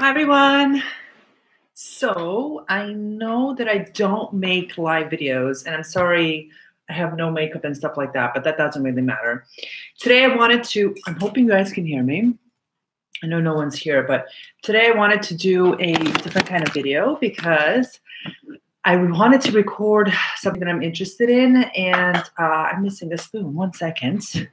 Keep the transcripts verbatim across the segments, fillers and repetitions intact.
Hi, everyone. So I know that I don't make live videos, and I'm sorry I have no makeup and stuff like that, but that doesn't really matter. Today I wanted to, I'm hoping you guys can hear me. I know no one's here, but today I wanted to do a different kind of video because I wanted to record something that I'm interested in, and uh, I'm missing a spoon. One second.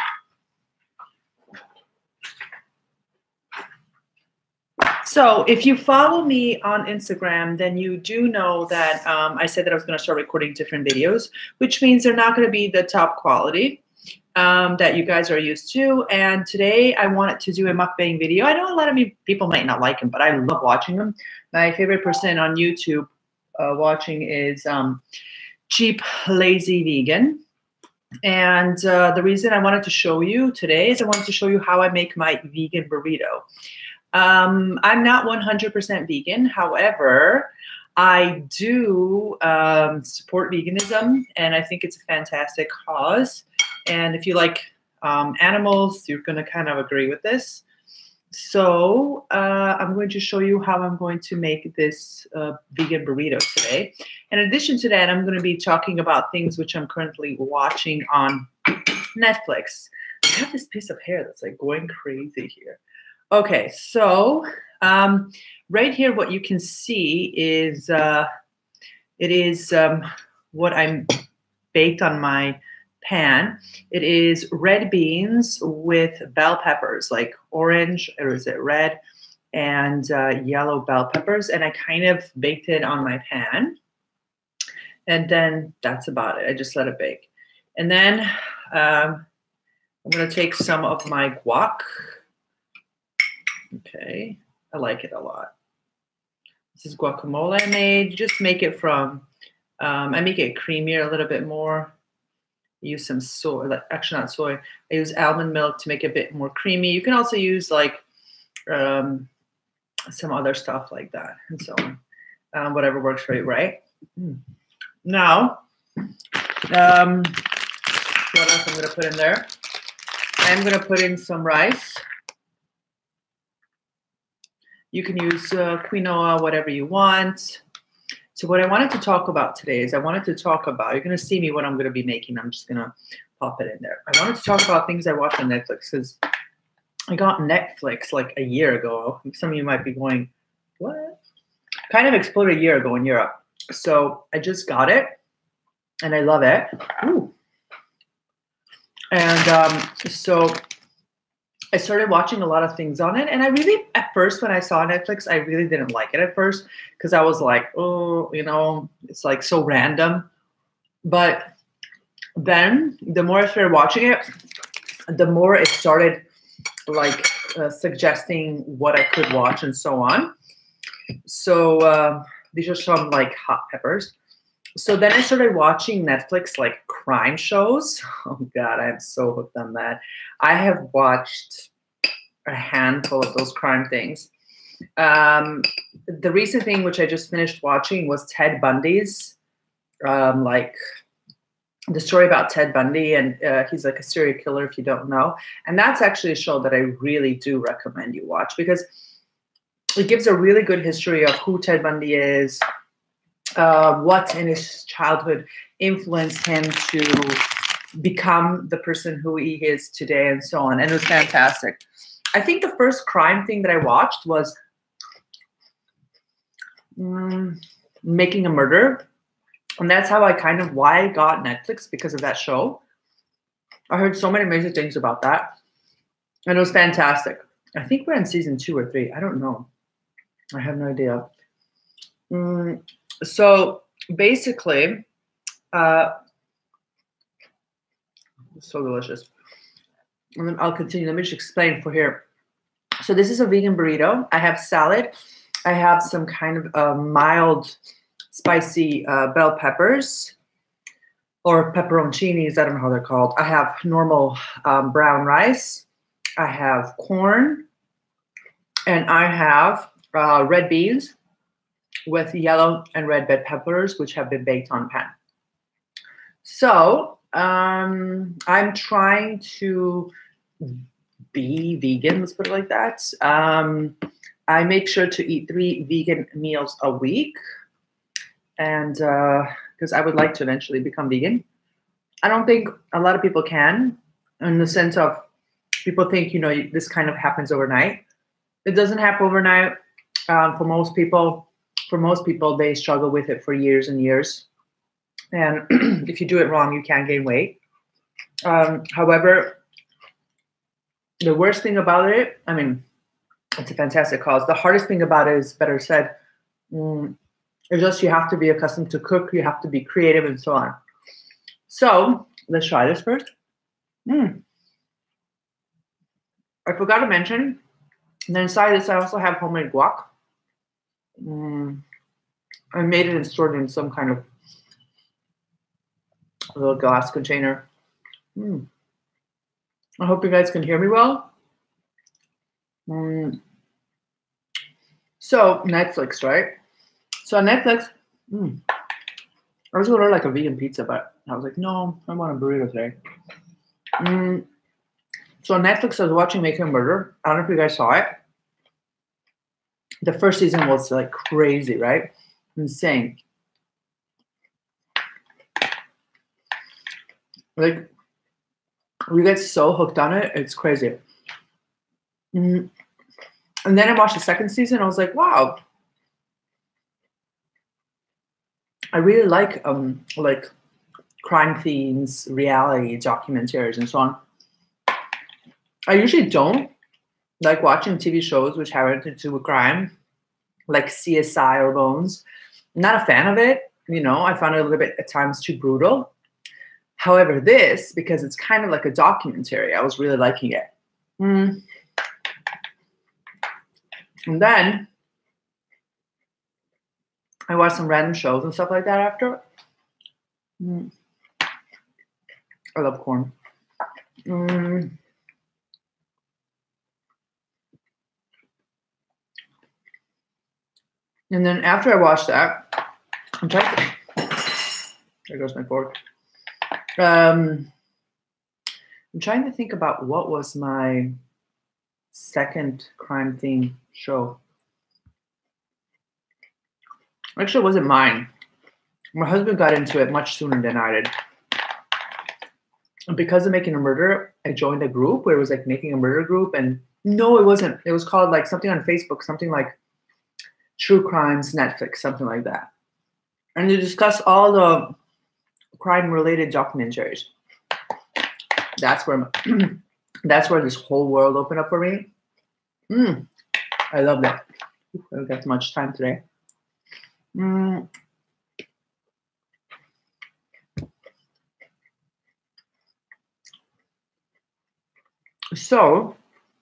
So if you follow me on Instagram, then you do know that um, I said that I was going to start recording different videos, which means they're not going to be the top quality um, that you guys are used to. And today I wanted to do a mukbang video. I know a lot of me, people might not like them, but I love watching them. My favorite person on YouTube uh, watching is um, Cheap Lazy Vegan. And uh, the reason I wanted to show you today is I wanted to show you how I make my vegan burrito. Um, I'm not one hundred percent vegan. However, I do um, support veganism, and I think it's a fantastic cause. And if you like um, animals, you're going to kind of agree with this. So uh, I'm going to show you how I'm going to make this uh, vegan burrito today. In addition to that, I'm going to be talking about things which I'm currently watching on Netflix. I have this piece of hair that's like going crazy here. Okay, so um, right here, what you can see is uh, it is um, what I'm baked on my pan. It is red beans with bell peppers, like orange, or is it red, and uh, yellow bell peppers. And I kind of baked it on my pan. And then that's about it. I just let it bake. And then um, I'm going to take some of my guac. Okay, I like it a lot. This is guacamole I made. Just make it from, um, I make it creamier a little bit more. Use some soy, like, actually not soy. I use almond milk to make it a bit more creamy. You can also use like um, some other stuff like that and so on. Um, whatever works for you, right? Mm. Now, um, what else I'm going to put in there? I'm going to put in some rice. You can use uh, quinoa, whatever you want. So what I wanted to talk about today is I wanted to talk about, you're going to see me what I'm going to be making. I'm just going to pop it in there. I wanted to talk about things I watch on Netflix because I got Netflix like a year ago. Some of you might be going, what? Kind of exploded a year ago in Europe. So I just got it and I love it. Ooh. And um, so I started watching a lot of things on it, and I really, at first, when I saw Netflix, I really didn't like it at first because I was like, oh, you know, it's like so random. But then the more I started watching it, the more it started like uh, suggesting what I could watch and so on. So uh, these are some like hot peppers. So then I started watching Netflix like crime shows. Oh God, I'm so hooked on that. I have watched a handful of those crime things. Um, the recent thing which I just finished watching was Ted Bundy's, um, like the story about Ted Bundy, and uh, he's like a serial killer if you don't know. And that's actually a show that I really do recommend you watch because it gives a really good history of who Ted Bundy is, uh, what in his childhood influenced him to become the person who he is today and so on. And it was fantastic. I think the first crime thing that I watched was um, Making a Murder. And that's how I kind of, why I got Netflix, because of that show. I heard so many amazing things about that. And it was fantastic. I think we're in season two or three. I don't know. I have no idea. Um, so basically, uh, it's so delicious. And then I'll continue. Let me just explain for here. So this is a vegan burrito. I have salad. I have some kind of uh, mild, spicy uh, bell peppers or pepperoncinis. I don't know how they're called. I have normal um, brown rice. I have corn. And I have uh, red beans with yellow and red bell peppers, which have been baked on pan. So um, I'm trying to be vegan, let's put it like that. Um, I make sure to eat three vegan meals a week, and because uh, I would like to eventually become vegan. I don't think a lot of people can, in the sense of people think, you know, this kind of happens overnight. It doesn't happen overnight. Um, for most people, for most people, they struggle with it for years and years. And if you do it wrong, you can gain weight. Um, however, the worst thing about it, I mean, it's a fantastic cause. The hardest thing about it is, better said, mm, it's just you have to be accustomed to cook, you have to be creative, and so on. So let's try this first. Mm. I forgot to mention, and then inside this, I also have homemade guac. Mm. I made it and stored it in some kind of little glass container. Mm. I hope you guys can hear me well. Mm. So Netflix, right? So on Netflix, mm, I was gonna order like a vegan pizza, but I was like, no, I want a burrito today. Mm. So on Netflix, I was watching Making a Murder. I don't know if you guys saw it. The first season was like crazy, right? Insane. Like, we get so hooked on it, it's crazy. Mm. And then I watched the second season. I was like, wow, I really like um like crime themes, reality documentaries, and so on. I usually don't like watching T V shows which have anything to do with crime, like C S I or Bones. I'm not a fan of it. You know, I found it a little bit at times too brutal. However, this, because it's kind of like a documentary, I was really liking it. Mm. And then I watched some random shows and stuff like that after. Mm. I love corn. Mm. And then after I watched that, I'm trying to, there goes my fork. Um, I'm trying to think about what was my second crime theme show. Actually, it wasn't mine. My husband got into it much sooner than I did. And because of Making a Murder, I joined a group where it was like Making a Murder group. And no, it wasn't. It was called like something on Facebook, something like True Crimes Netflix, something like that. And they discuss all the crime-related documentaries. That's where that's where this whole world opened up for me. Mm, I love that. I don't get much time today. Mm. So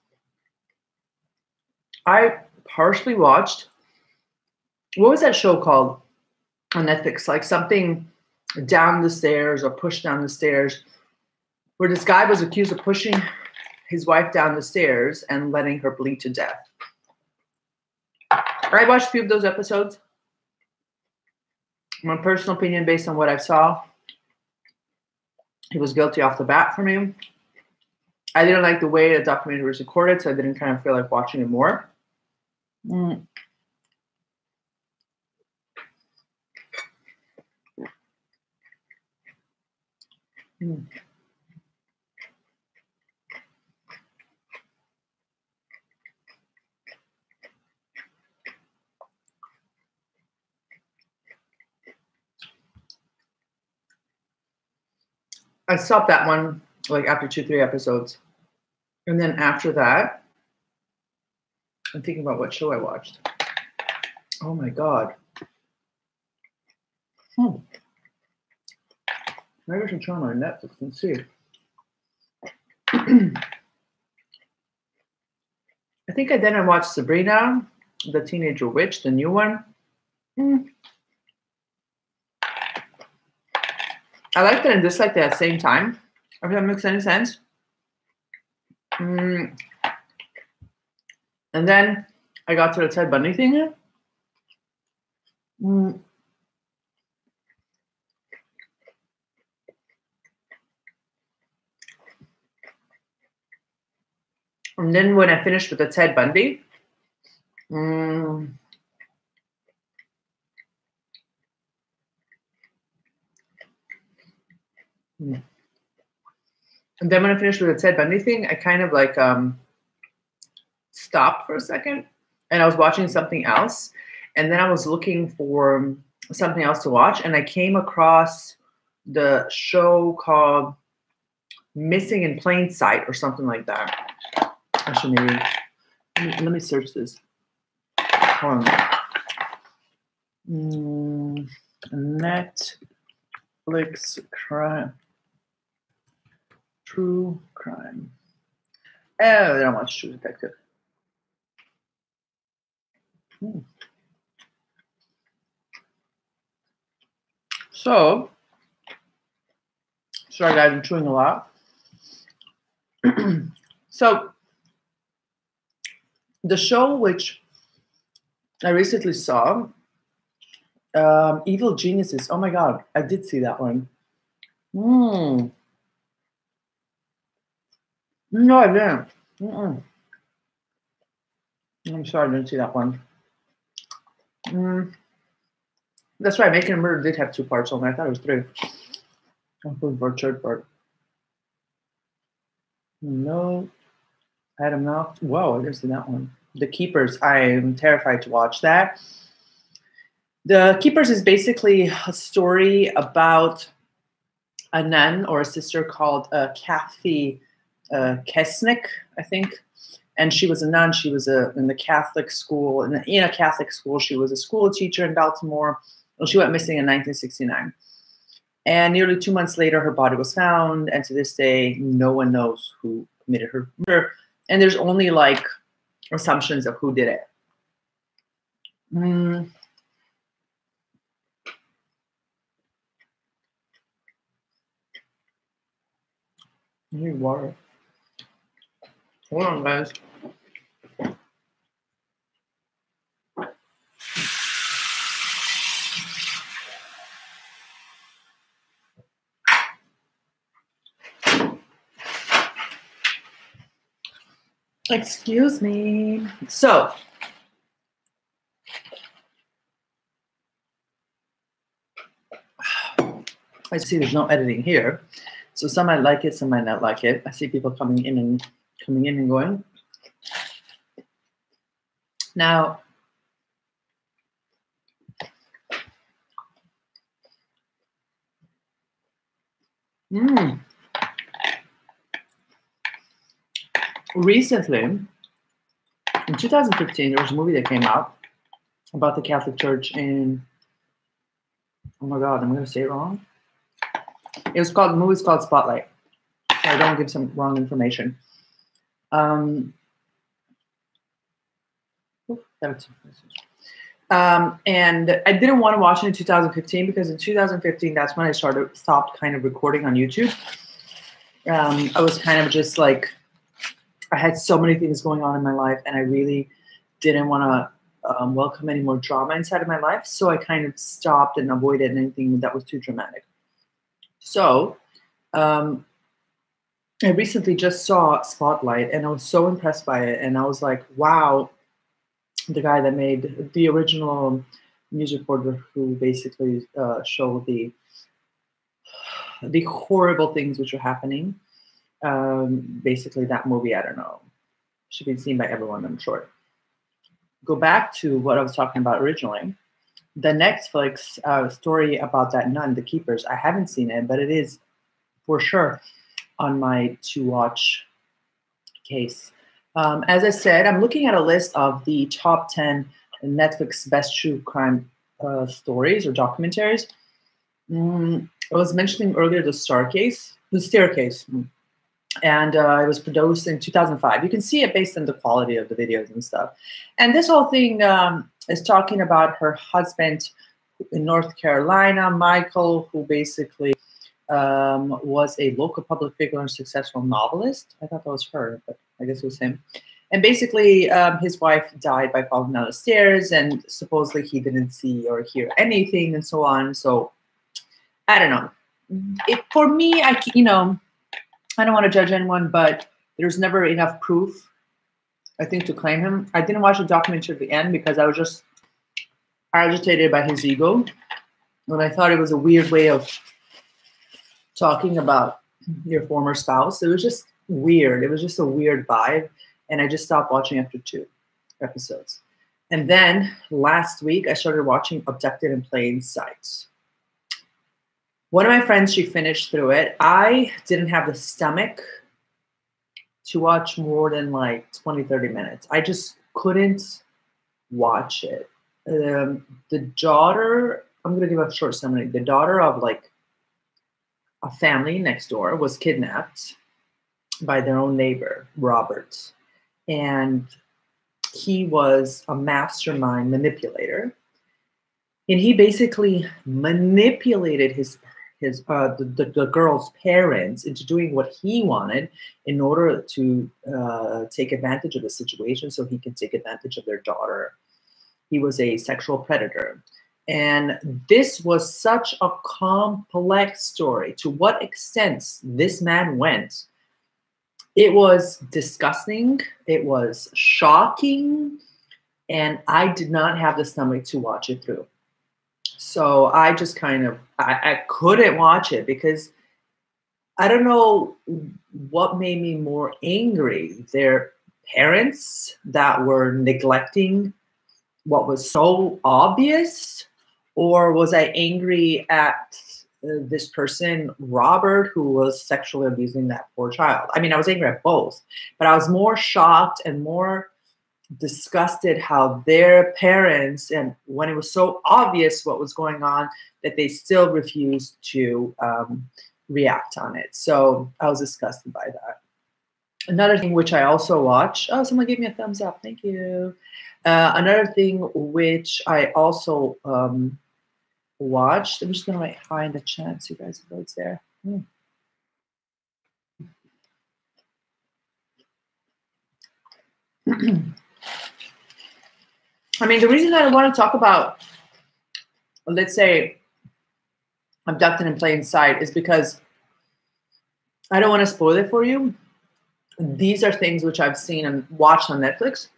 I partially watched, what was that show called on Netflix? Like something down the stairs or push down the stairs, where this guy was accused of pushing his wife down the stairs and letting her bleed to death. I watched a few of those episodes. My personal opinion, based on what I saw, he was guilty off the bat for me. I didn't like the way the documentary was recorded, so I didn't kind of feel like watching it more. Mm. Mm. I stopped that one like after two, three episodes. And then after that, I'm thinking about what show I watched. Oh my God. Hmm. Maybe I should try my Netflix and see. I think I then I watched Sabrina, the Teenager Witch, the new one. Mm. I liked it and disliked it at the same time. If that makes any sense. Mm. And then I got to the Ted Bundy thing. Mm. And then when I finished with the Ted Bundy, Mm. Mm. And then when I finished with the Ted Bundy thing, I kind of like um, stopped for a second, and I was watching something else, and then I was looking for something else to watch, and I came across the show called Missing in Plain Sight or something like that. Actually, maybe let me, let me search this. Hold on. Mm, Netflix crime, true crime. Oh, I don't watch True Detective. Hmm. So, sorry guys, I'm chewing a lot. So, the show which I recently saw, um, Evil Geniuses. Oh my god, I did see that one. Mm. No, I didn't. Mm-mm. I'm sorry, I didn't see that one. Mm. That's right, Making a Murder did have two parts only. I thought it was three. I'm looking for a third part. No, Adam Knox. Whoa, I didn't see that one. The Keepers. I'm terrified to watch that. The Keepers is basically a story about a nun or a sister called uh, Kathy uh, Kesnick, I think. And she was a nun. She was a, in the Catholic school. In a, in a Catholic school, she was a school teacher in Baltimore. Well, she went missing in nineteen sixty-nine. And nearly two months later, her body was found. And to this day, no one knows who committed her murder. And there's only like assumptions of who did it. Mm. I need water. Hold on, guys. Excuse me. So, I see there's no editing here. So some might like it, some might not like it. I see people coming in and coming in and going. Now, mm, recently, in two thousand fifteen, there was a movie that came out about the Catholic Church in, oh my God, I'm going to say it wrong. It was called, the movie was called Spotlight. So I don't give some wrong information. Um, um, and I didn't want to watch it in two thousand fifteen because in two thousand fifteen, that's when I started, stopped kind of recording on YouTube. Um, I was kind of just like, I had so many things going on in my life and I really didn't want to um, welcome any more drama inside of my life. So I kind of stopped and avoided anything that was too dramatic. So um, I recently just saw Spotlight and I was so impressed by it. And I was like, wow, the guy that made the original music reporter who basically uh, showed the, the horrible things which are happening. Um, basically that movie, I don't know, should be seen by everyone, I'm sure. Go back to what I was talking about originally. The Netflix uh, story about that nun, The Keepers, I haven't seen it, but it is for sure on my to watch case. Um, as I said, I'm looking at a list of the top ten Netflix best true crime uh, stories or documentaries. Mm, I was mentioning earlier the Staircase, the Staircase. Mm. And uh, it was produced in two thousand five. You can see it based on the quality of the videos and stuff. And this whole thing um, is talking about her husband in North Carolina, Michael, who basically um, was a local public figure and successful novelist. I thought that was her, but I guess it was him. And basically, um, his wife died by falling down the stairs, and supposedly he didn't see or hear anything, and so on. So I don't know. It, for me, I you know. I don't want to judge anyone, but there's never enough proof I think, to claim him. I didn't watch the documentary at the end because I was just agitated by his ego. And I thought it was a weird way of talking about your former spouse. It was just weird. It was just a weird vibe. And I just stopped watching after two episodes. And then last week, I started watching Abducted in Plain Sight. One of my friends, she finished through it. I didn't have the stomach to watch more than like twenty, thirty minutes. I just couldn't watch it. Um, the daughter, I'm going to give a short summary. The daughter of like a family next door was kidnapped by their own neighbor, Robert. And he was a mastermind manipulator. And he basically manipulated his his uh, the, the, the girl's parents into doing what he wanted in order to uh, take advantage of the situation so he can take advantage of their daughter. He was a sexual predator. And this was such a complex story. To what extent this man went, it was disgusting. It was shocking. And I did not have the stomach to watch it through. So I just kind of, I, I couldn't watch it because I don't know what made me more angry. Their parents that were neglecting what was so obvious, or was I angry at uh, this person, Robert, who was sexually abusing that poor child? I mean, I was angry at both, but I was more shocked and more disgusted how their parents, and when it was so obvious what was going on, that they still refused to um, react on it. So I was disgusted by that. Another thing which I also watched, oh, someone gave me a thumbs up, thank you. Uh, another thing which I also um, watched, I'm just gonna write hi in the chat so you guys know it's there. Hmm. I mean, the reason that I want to talk about, let's say, Abducted in Plain Sight is because I don't want to spoil it for you. These are things which I've seen and watched on Netflix.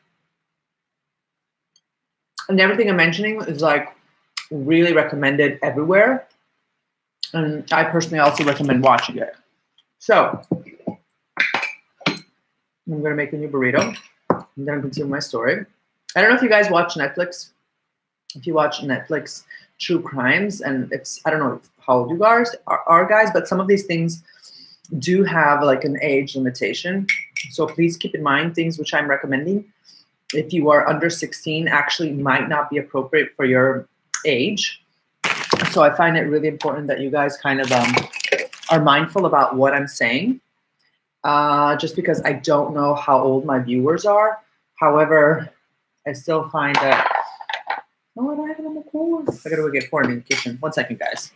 And everything I'm mentioning is like really recommended everywhere. And I personally also recommend watching it. So I'm going to make a new burrito. I'm going to continue my story. I don't know if you guys watch Netflix. If you watch Netflix true crimes, and it's, I don't know how old you guys are, are guys, but some of these things do have like an age limitation. So please keep in mind things which I'm recommending. If you are under sixteen, actually might not be appropriate for your age. So I find it really important that you guys kind of um, are mindful about what I'm saying. Uh, just because I don't know how old my viewers are. However, I still find that, oh, I don't have it on the corn. I gotta go get corn in the kitchen. One second, guys.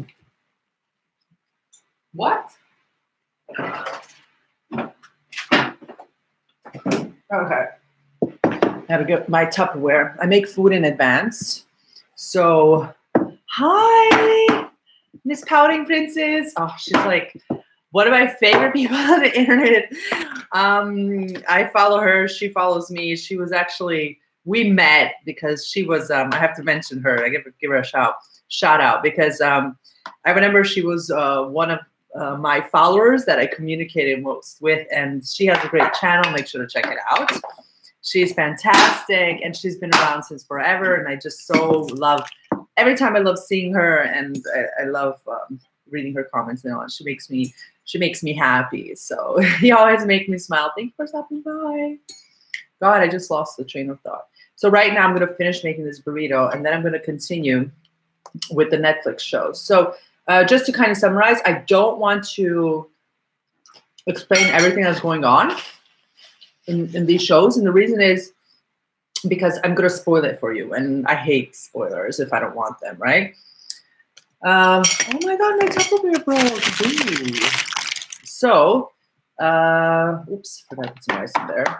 What? Okay. I have to get my Tupperware. I make food in advance. So, hi, Miss Pouting Princess. Oh, she's like one of my favorite people on the internet. Um, I follow her. She follows me. She was actually, we met because she was, um, I have to mention her. I give, give her a shout, shout out because um, I remember she was uh, one of uh, my followers that I communicated most with, and she has a great channel. Make sure to check it out. She's fantastic, and she's been around since forever, and I just so love, every time I love seeing her, and I, I love um, reading her comments and all. She makes me, she makes me happy. So you always make me smile. Thank you for stopping by. God, I just lost the train of thought. So right now I'm going to finish making this burrito, and then I'm going to continue with the Netflix shows. So uh, just to kind of summarize, I don't want to explain everything that's going on in, in these shows. And the reason is because I'm going to spoil it for you. And I hate spoilers if I don't want them, right? Um, oh my God, my Tupperware broke. Ooh. So, uh, oops, forgot to put some rice in there.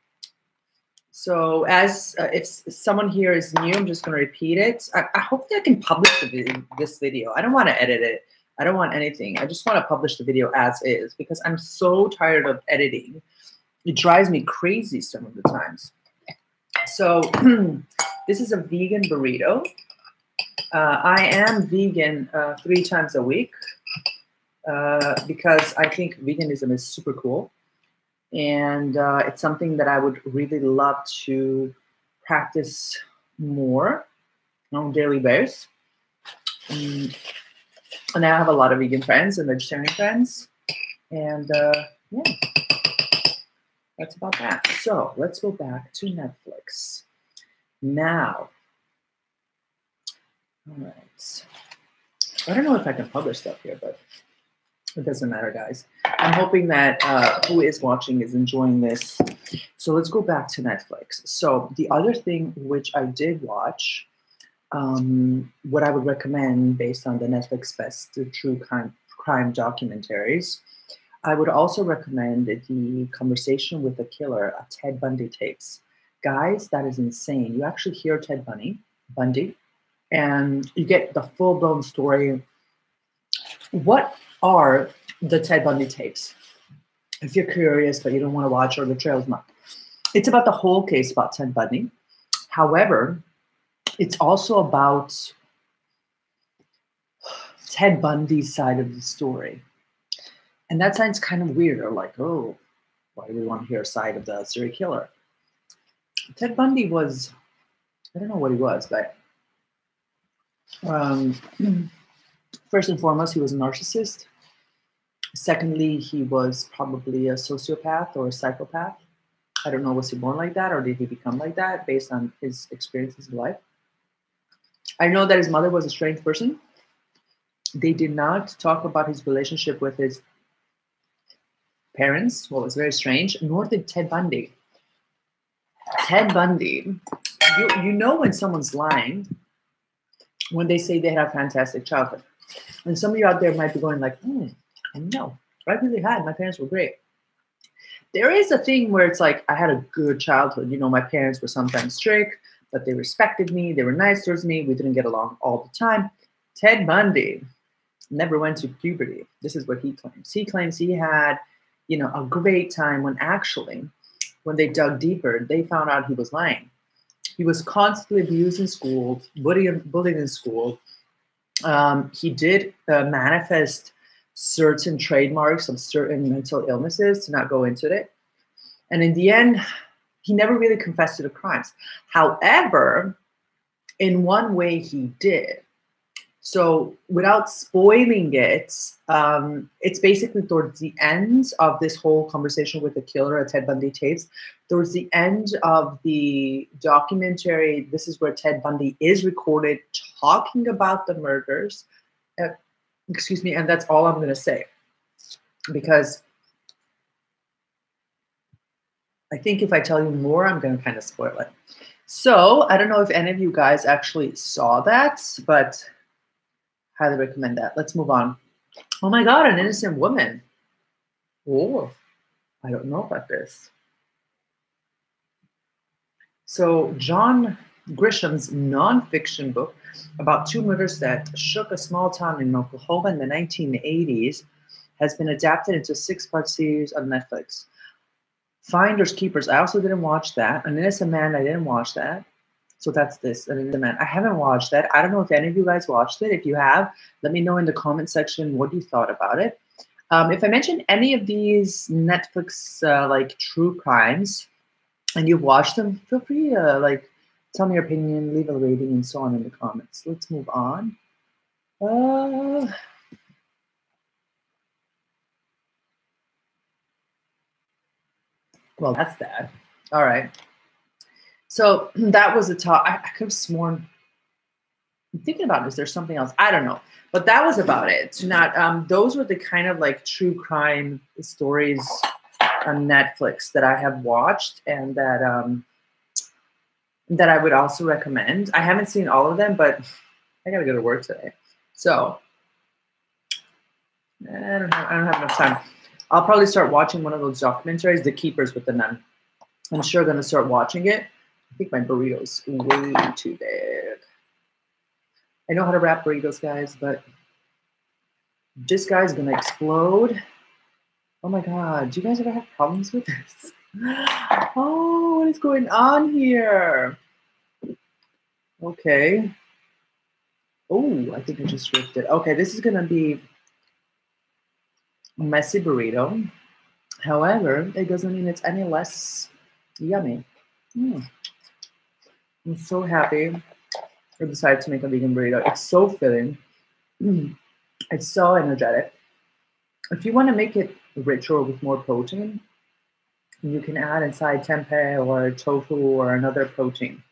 So as uh, if someone here is new, I'm just going to repeat it. I, I hope that I can publish the video, this video. I don't want to edit it. I don't want anything. I just want to publish the video as is because I'm so tired of editing. It drives me crazy some of the times. So this is a vegan burrito. Uh, I am vegan uh, three times a week uh, because I think veganism is super cool. And uh, it's something that I would really love to practice more on a daily basis. Um, and I have a lot of vegan friends and vegetarian friends. And uh, yeah, that's about that. So let's go back to Netflix. Now, all right. I don't know if I can publish stuff here, but it doesn't matter, guys. I'm hoping that uh, who is watching is enjoying this. So let's go back to Netflix. So the other thing which I did watch, um, what I would recommend based on the Netflix best true crime, crime documentaries, I would also recommend the Conversation with a Killer, a Ted Bundy tapes. Guys, that is insane. You actually hear Ted Bundy, Bundy, and you get the full-blown story. What are the Ted Bundy tapes? If you're curious, but you don't want to watch, or the trail's not. It's about the whole case about Ted Bundy. However, it's also about Ted Bundy's side of the story. And that sounds kind of weird, or like, oh, why do we want to hear a side of the serial killer? Ted Bundy was, I don't know what he was, but um, first and foremost, he was a narcissist. Secondly, he was probably a sociopath or a psychopath. I don't know, was he born like that or did he become like that based on his experiences in life? I know that his mother was a strange person. They did not talk about his relationship with his parents, what was very strange, nor did Ted Bundy. Ted Bundy, you, you know when someone's lying when they say they had a fantastic childhood. And some of you out there might be going like, hmm, I know, I really had, my parents were great. There is a thing where it's like, I had a good childhood. You know, my parents were sometimes strict, but they respected me. They were nice towards me. We didn't get along all the time. Ted Bundy never went to puberty. This is what he claims. He claims he had, you know, a great time when actually, when they dug deeper, they found out he was lying. He was constantly abused in school, bullied, bullied in school. Um, he did uh, manifest certain trademarks of certain mental illnesses, to not go into it. And in the end, he never really confessed to the crimes. However, in one way he did. So without spoiling it, um, it's basically towards the end of this whole Conversation with the Killer at Ted Bundy tapes. Towards the end of the documentary, this is where Ted Bundy is recorded talking about the murders. Uh, excuse me, and that's all I'm going to say. Because I think if I tell you more, I'm going to kind of spoil it. So I don't know if any of you guys actually saw that, but highly recommend that. Let's move on. Oh my God, an innocent woman. Oh, I don't know about this. So John Grisham's nonfiction book about two murders that shook a small town in Oklahoma in the nineteen eighties has been adapted into a six-part series on Netflix. Finders Keepers, I also didn't watch that. An Innocent Man, I didn't watch that. So that's this, An Innocent Man. I haven't watched that. I don't know if any of you guys watched it. If you have, let me know in the comment section what you thought about it. Um, if I mentioned any of these Netflix uh, like true crimes and you've watched them, feel free to like tell me your opinion, leave a rating, and so on in the comments. Let's move on. Uh, well, that's that. All right. So that was the top. I, I could have sworn. I'm thinking about this. There's something else. I don't know. But that was about it. Not um, those were the kind of like true crime stories on Netflix that I have watched and that um, that I would also recommend. I haven't seen all of them, but I gotta go to work today, so I don't have I don't have enough time. I'll probably start watching one of those documentaries, The Keepers with the Nun. I'm sure gonna start watching it. I think my burrito's way too big. I know how to wrap burritos, guys, but this guy's gonna explode. Oh my God, do you guys ever have problems with this? Oh, what is going on here? Okay. Oh, I think I just ripped it. Okay, this is going to be a messy burrito. However, it doesn't mean it's any less yummy. Mm. I'm so happy I decided to make a vegan burrito. It's so filling. Mm. It's so energetic. If you want to make it richer with more protein, you can add inside tempeh or tofu or another protein.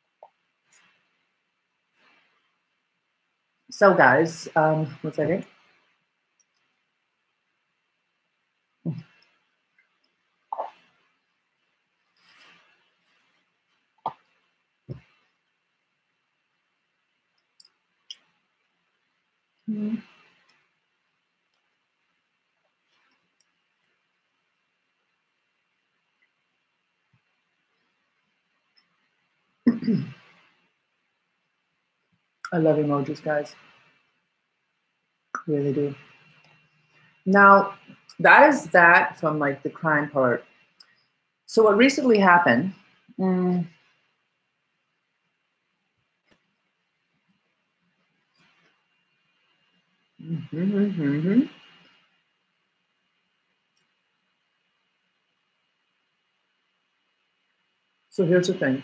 So guys, um, one second. Mm. I love emojis, guys. Really do. Now, that is that from like the crime part. So what recently happened, mm, mm-hmm, mm-hmm. So here's the thing.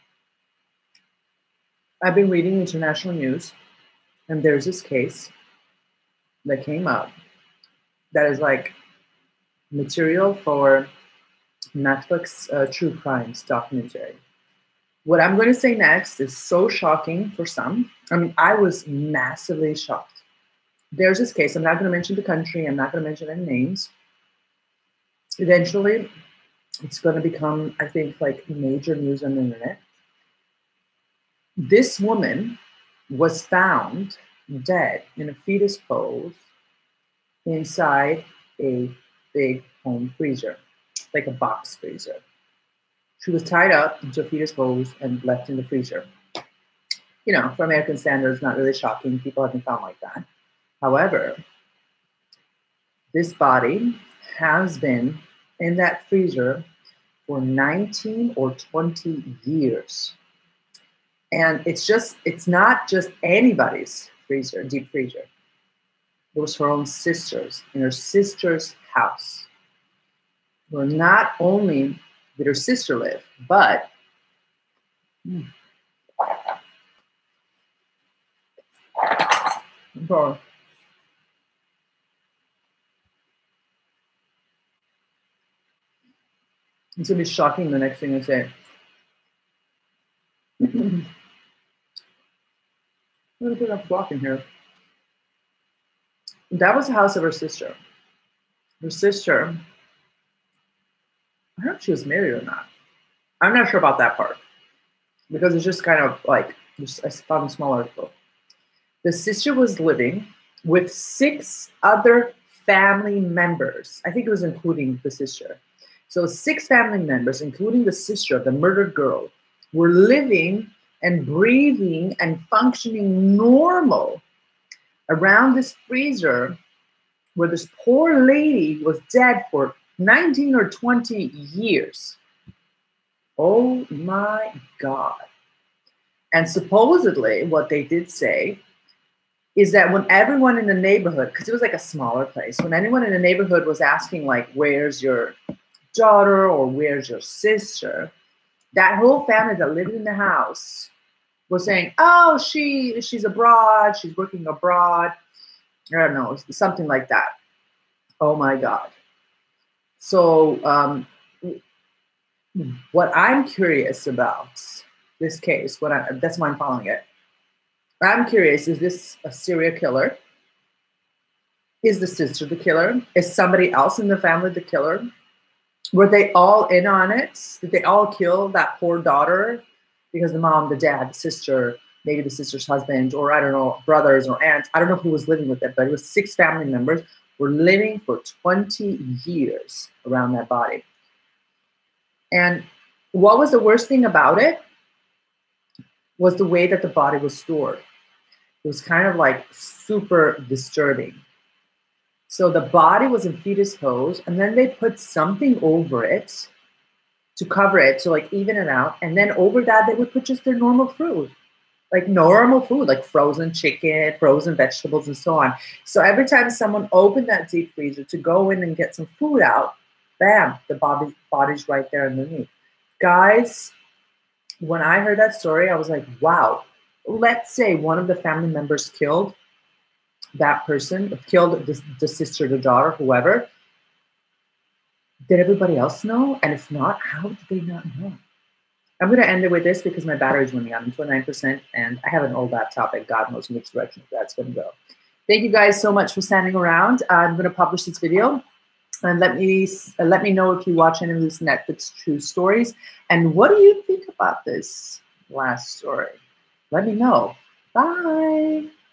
I've been reading international news, and there's this case that came up that is like material for Netflix uh, true crimes documentary. What I'm going to say next is so shocking for some. I mean, I was massively shocked. There's this case. I'm not going to mention the country. I'm not going to mention any names. Eventually, it's going to become, I think, like major news on the internet. This woman was found dead in a fetus pose inside a big home freezer, like a box freezer. She was tied up into a fetus pose and left in the freezer. You know, for American standards, not really shocking. People have been found like that. However, this body has been in that freezer for nineteen or twenty years. And it's just, it's not just anybody's freezer, deep freezer. It was her own sister's, in her sister's house. Where not only did her sister live, but mm, oh, it's gonna be shocking the next thing I say. I'm gonna put a block in here. That was the house of her sister. Her sister, I don't know if she was married or not. I'm not sure about that part because it's just kind of like, just, I found a small article. The sister was living with six other family members. I think it was including the sister. So six family members, including the sister of the murdered girl, were living and breathing and functioning normal around this freezer where this poor lady was dead for nineteen or twenty years. Oh my God. And supposedly what they did say is that when everyone in the neighborhood, because it was like a smaller place, when anyone in the neighborhood was asking like, where's your daughter or where's your sister, that whole family that lived in the house was saying, oh, she she's abroad, she's working abroad. I don't know, something like that. Oh my God. So um, what I'm curious about this case, what I, that's why I'm following it. I'm curious, is this a serial killer? Is the sister the killer? Is somebody else in the family the killer? Were they all in on it? Did they all kill that poor daughter? Because the mom, the dad, the sister, maybe the sister's husband, or I don't know, brothers or aunts. I don't know who was living with it, but it was six family members were living for twenty years around that body. And what was the worst thing about it was the way that the body was stored. It was kind of like super disturbing. So the body was in fetus pose, and then they put something over it to cover it, to like even it out. And then over that, they would put just their normal food, like normal food, like frozen chicken, frozen vegetables, and so on. So every time someone opened that deep freezer to go in and get some food out, bam, the body, body's right there underneath. Guys, when I heard that story, I was like, wow. Let's say one of the family members killed that person, killed the, the sister, the daughter, whoever. Did everybody else know? And if not, how did they not know? I'm going to end it with this because my battery's running out. I'm twenty-nine percent, and I have an old laptop, and God knows in which direction that's going to go. Thank you guys so much for standing around. I'm going to publish this video. And let me uh, let me know if you watch any of these Netflix true stories. And what do you think about this last story? Let me know. Bye.